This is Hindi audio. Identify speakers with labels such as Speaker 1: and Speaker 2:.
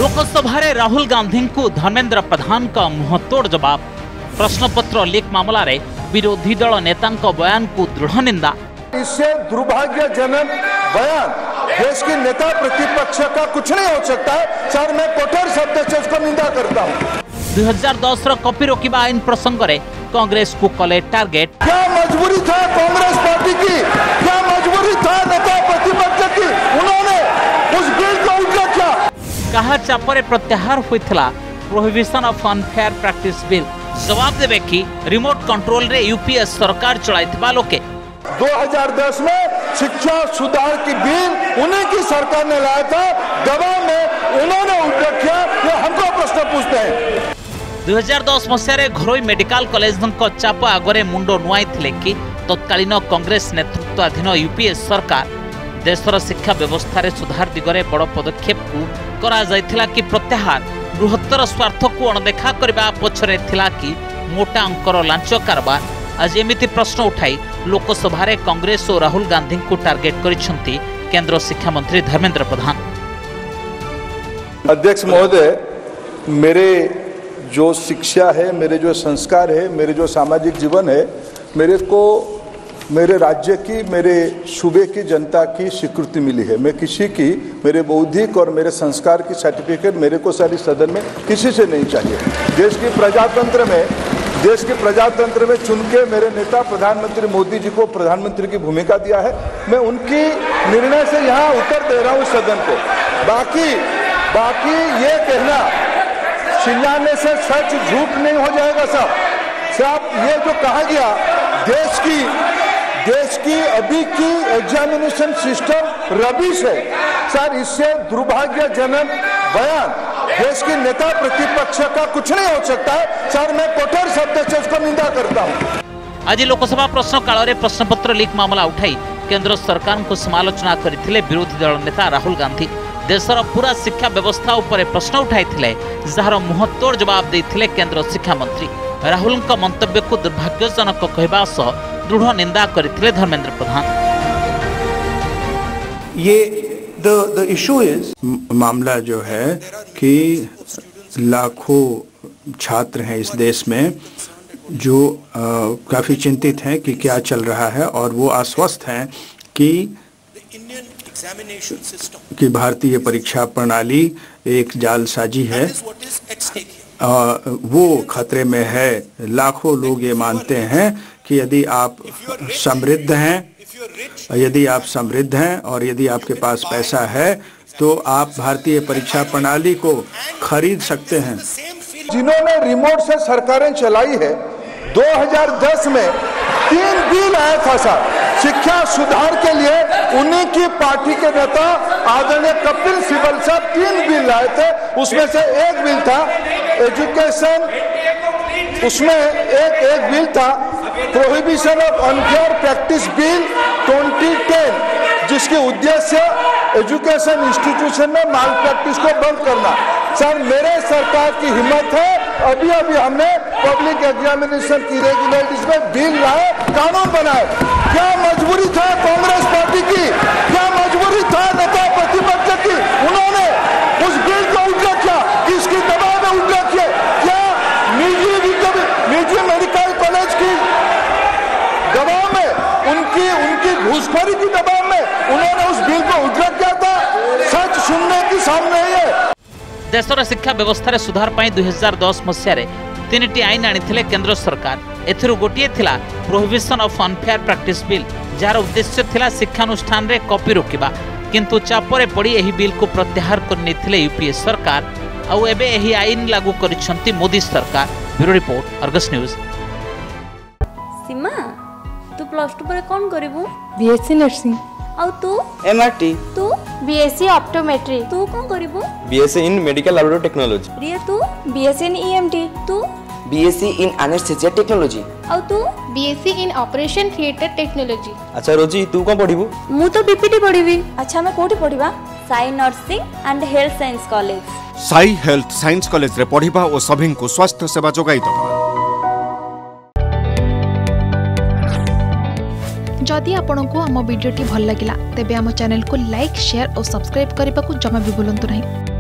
Speaker 1: लोकसभा राहुल गांधी को धर्मेंद्र प्रधान का मुंहतोड़ जवाब। प्रश्नपत्र लीक मामला रे विरोधी दल नेता बयान को दृढ़ निंदा।
Speaker 2: इससे दुर्भाग्यजनक बयान देश की नेता प्रतिपक्ष का कुछ नहीं हो सकता है। सर मैं कठोर शब्द से उसको निंदा करता हूँ।
Speaker 1: 2010 कॉपी रोकिबा आईन प्रसंग रे कांग्रेस को कले टारगेट।
Speaker 2: क्या मजबूरी था कांग्रेस पार्टी की, क्या मजबूरी था नेता प्रतिपक्ष की, उन्होंने उस बिल को उल्टा किया।
Speaker 1: कहा चापरे प्रत्याहार होइथिला prohibition of unfair practice bill. जवाब देबे कि रिमोट कंट्रोल रे यूपीए सरकार चलाइथिबा लोके
Speaker 2: 2010 में शिक्षा सुधार की बिल उन्हीं की सरकार ने लाया था, दबाव में उन्होंने उल्टा किया। ये हमको प्रश्न पूछते हैं।
Speaker 1: 2010 मसीह घरोई मेडिकल कॉलेज चाप आगे मुंड नुआई कि तत्कालीन कांग्रेस नेतृत्वाधीन यूपीए सरकार देशर शिक्षा व्यवस्था रे सुधार दिगरे बड़ पदक्षेप को करा जायथिला कि प्रत्याहार बृहत्तर स्वार्थ को अणदेखा करबा पछरे थिला कि मोटा अंकर लांच कारबार। आज एमिति प्रश्न उठाई लोकसभा रे कांग्रेस और राहुल गांधी को टार्गेट करिसेंती केंद्र शिक्षा मंत्री धर्मेंद्र प्रधान।
Speaker 2: अध्यक्ष महोदय, मेरे जो शिक्षा है, मेरे जो संस्कार है, मेरे जो सामाजिक जीवन है, मेरे को मेरे राज्य की, मेरे सूबे की जनता की स्वीकृति मिली है। मैं किसी की, मेरे बौद्धिक और मेरे संस्कार की सर्टिफिकेट मेरे को सारी सदन में किसी से नहीं चाहिए। देश के प्रजातंत्र में चुन के मेरे नेता प्रधानमंत्री मोदी जी को प्रधानमंत्री की भूमिका दिया है। मैं उनकी निर्णय से यहाँ उत्तर दे रहा हूँ सदन को। बाकी ये कहना चिल्लाने से सच झूठ नहीं हो जाएगा साहब। ये जो कहा गया देश की अभी की एग्जामिनेशन सिस्टम रबिश है सर। इससे दुर्भाग्यजनक बयान देश की नेता प्रतिपक्ष का कुछ नहीं हो सकता है। सर मैं कठोर शब्द से उसको निंदा करता हूँ।
Speaker 1: आज लोकसभा प्रश्न काल में प्रश्नपत्र लीक मामला उठाई केंद्र सरकार को समालोचना करथिले विरोधी दल नेता राहुल गांधी। देशर पूरा शिक्षा व्यवस्था उपर प्रश्न उठाई जार मुंहतोड़ जवाब देथिले केंद्र शिक्षा मंत्री। राहुल का मंतव्य को दुर्भाग्यजनक कहबा सह दृढ़ निंदा करथिले धर्मेंद्र प्रधान।
Speaker 3: ये द इशू इज मामला जो है कि लाखों छात्र हैं इस देश में जो काफी चिंतित हैं कि क्या चल रहा है, और वो आश्वस्त हैं कि भारतीय परीक्षा प्रणाली एक जालसाजी है, वो खतरे में है। लाखों लोग ये मानते हैं कि यदि आप समृद्ध हैं और यदि आपके पास पैसा है तो आप भारतीय परीक्षा प्रणाली को खरीद सकते हैं।
Speaker 2: जिन्होंने रिमोट से सरकारें चलाई है, 2010 में 3 बिल आया था सर शिक्षा सुधार के लिए। उन्हीं की पार्टी के नेता आदरणीय कपिल सिब्बल साहब 3 बिल लाए थे। उसमें से एक बिल था एजुकेशन, उसमें एक बिल था prohibition of unfair practice bill 2010, जिसके उद्देश्य एजुकेशन इंस्टीट्यूशन में माल प्रैक्टिस को बंद करना। सर मेरे सरकार की हिम्मत है, अभी हमने पब्लिक एग्जामिनेशन की रेगुलेटरीज में बिल लाए, कानून बनाए। क्या मजबूरी था कांग्रेस पार्टी की, क्या मजबूरी था नेता प्रतिपक्ष की, उन्होंने उस बिल को उल्टा किया। किसकी दबाव में उल्टा किया? क्या निजी मेडिकल कॉलेज की दबाव में, उनकी घूसखोरी की दबाव में उन्होंने उस बिल को उल्टा किया था। सच सुनने की सामने है।
Speaker 1: देशर शिक्षा व्यवस्था रे सुधार पाई 2010 मसीह रे 3टी आईन आनिथिले केंद्र सरकार। एथिरु गोटिए थिला prohibition of unfair practice bill, जार उद्देश्य थिला शिक्षानुष्ठान रे कॉपी रोकिबा, किंतु चापरे पड़ी एही बिल को प्रत्याहार करनेथिले यूपीए सरकार। आउ एबे एही आईन लागू करिसंती मोदी सरकार। Bureau report, Argus news.
Speaker 4: Seema, तू +2 पर कोन करिवु?
Speaker 5: BSc nursing.
Speaker 4: आउ तू?
Speaker 6: एमआरटी।
Speaker 4: तू?
Speaker 5: BSc optometry.
Speaker 4: तू कोन करिवु?
Speaker 6: BSc in medical laboratory technology.
Speaker 4: Riya तू?
Speaker 5: BSc in EMT.
Speaker 4: तू?
Speaker 6: BSc in anaesthesia technology.
Speaker 4: आउ तू?
Speaker 5: BSc in operation theatre technology.
Speaker 6: अच्छा रोजी, तू कोन पढिबु?
Speaker 4: मु तो बीपीटी पढिबी। अच्छा मैं कोठी पढिबा? Sai nursing and health science college.
Speaker 7: Sai health science college रे पढिबा और सभी को स्वास्थ्य सेवा जोगाई दबा।
Speaker 8: जदि आपंक आम भिडी भल लगा तेब आम चैनल को लाइक, शेयर और सब्सक्राइब करने को जमा भी भूलु नहीं।